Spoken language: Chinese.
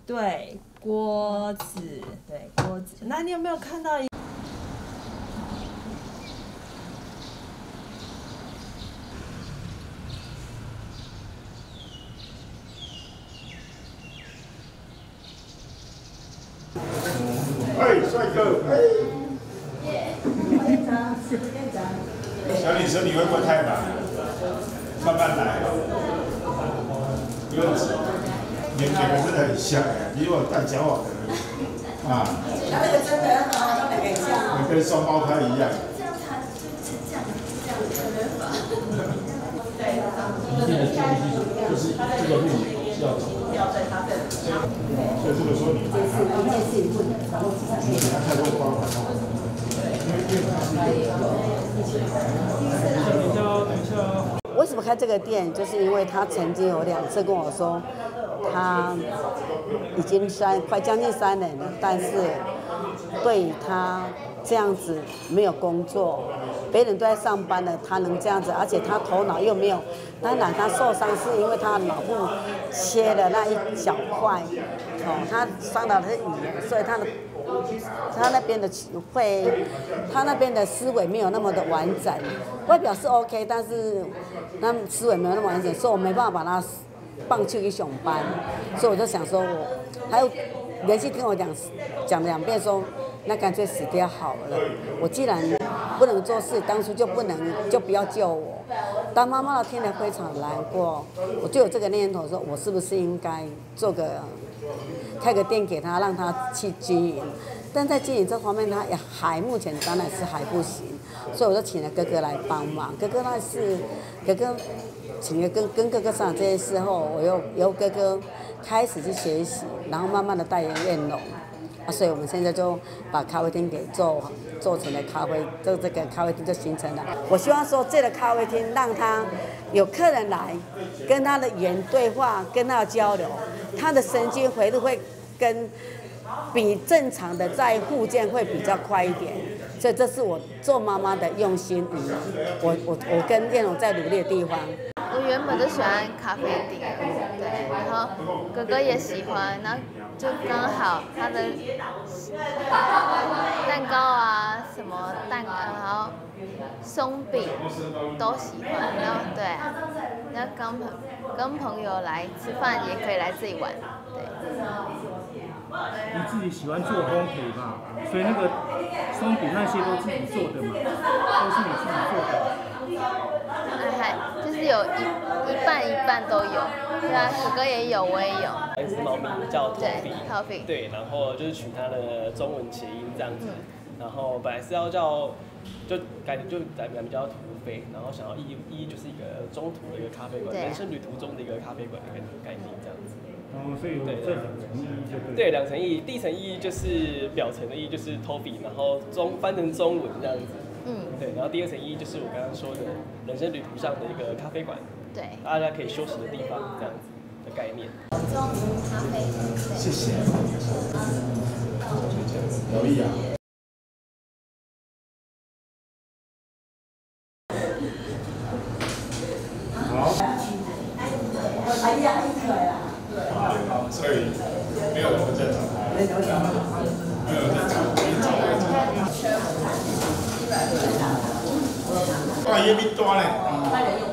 对，锅子，对锅子。那你有没有看到一？ 哎，帅哥，哎。小女生，你会不会太忙？慢慢来，不用急。你们两个真的很像哎，比我带交往的人啊。 他那个真的很好，他两个很像。 跟双胞胎一样。 这样他就是这样可能吧。对， 就是这个路是要走。 要在他的。 所以这个时候你买它，你给它太多光环了。 为什么开这个店？就是因为他曾经有2次跟我说，他已经快将近3年了，但是对他这样子没有工作，别人都在上班了，他能这样子，而且他头脑又没有。当然，他受伤是因为他脑部切了那一小块，他伤到的是语言，所以他那边的他那边的思维没有那么的完整，外表是 OK， 但是他思维没有那么完整，所以我没办法把他放去上班，所以我就想说还有连续听我讲2遍说，那干脆死掉好了。我既然不能做事，当初就不要救我。当妈妈的听得非常难过，我就有这个念头说，我是不是应该开个店给他，让他去经营。但在经营这方面，他也目前当然是还不行，所以我就请了哥哥来帮忙。哥哥请了跟哥哥商量这些事后，我由哥哥开始去学习，然后慢慢的代言燕龙。所以我们现在就把咖啡厅给做成了咖啡，这个咖啡厅就形成了。我希望说这个咖啡厅让他有客人来，跟他的语言对话，跟他的交流，他的神经回路会比正常的在复健会比较快一点。所以这是我做妈妈的用心我跟燕龙在努力的地方。 我原本就喜欢咖啡店，对，然后哥哥也喜欢，然后就刚好他的蛋糕啊，什么然后松饼都喜欢，然后对，然后跟朋友来吃饭也可以来这里玩，对。 你自己喜欢做烘焙嘛，所以那个松饼那些都自己做的嘛，都是你自己做的。 就是有一半一半都有，对啊，哥哥也有，我也有。 一只猫咪叫 Toffee， 对，然后就是取它的中文谐音这样子，然后本来是要叫改名比较土飞，然后想要意就是一个中途的一个咖啡馆，人生旅途中的一个咖啡馆的概念这样子。 所以对这2层意义就对2层意义，第一层意义就是表层的意义就是 Toffee， 然后翻成中文这样子。对，然后第2层意义就是我刚刚说的人生旅途上的一个咖啡馆， 对， 大家可以休息的地方这样子的概念。 中午咖啡， 谢谢。有意啊。好。所以没有人会再找他，没有人再找，哇，也比大呢。